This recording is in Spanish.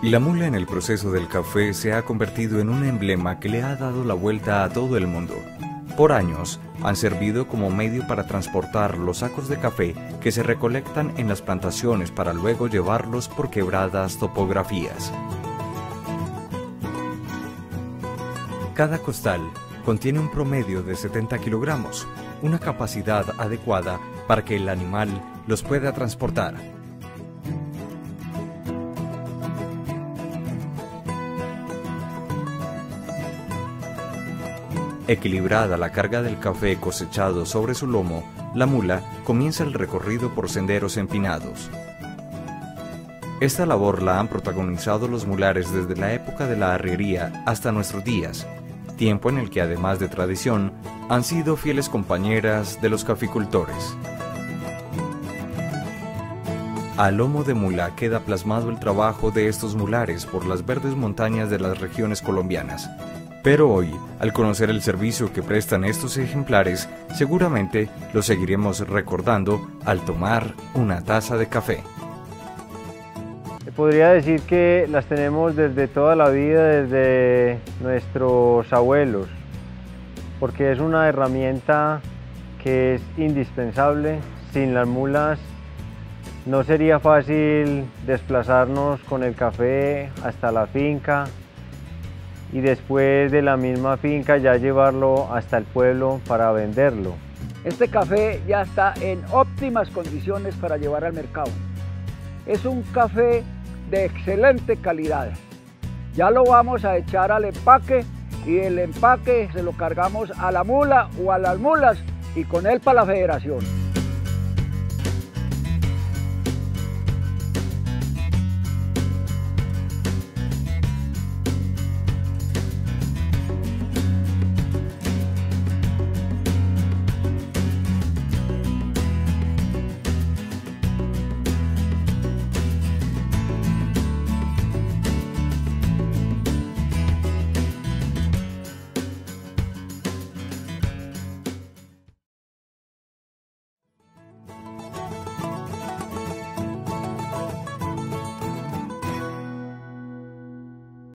La mula en el proceso del café se ha convertido en un emblema que le ha dado la vuelta a todo el mundo. Por años, han servido como medio para transportar los sacos de café que se recolectan en las plantaciones para luego llevarlos por quebradas topografías. Cada costal contiene un promedio de 70 kilogramos, una capacidad adecuada para que el animal los pueda transportar. Equilibrada la carga del café cosechado sobre su lomo, la mula comienza el recorrido por senderos empinados. Esta labor la han protagonizado los mulares desde la época de la arriería hasta nuestros días, tiempo en el que además de tradición, han sido fieles compañeras de los caficultores. Al lomo de mula queda plasmado el trabajo de estos mulares por las verdes montañas de las regiones colombianas. Pero hoy, al conocer el servicio que prestan estos ejemplares, seguramente lo seguiremos recordando al tomar una taza de café. Podría decir que las tenemos desde toda la vida, desde nuestros abuelos, porque es una herramienta que es indispensable. Sin las mulas no sería fácil desplazarnos con el café hasta la finca y después de la misma finca ya llevarlo hasta el pueblo para venderlo. Este café ya está en óptimas condiciones para llevar al mercado. Es un café de excelente calidad. Ya lo vamos a echar al empaque y el empaque se lo cargamos a la mula o a las mulas y con él para la federación.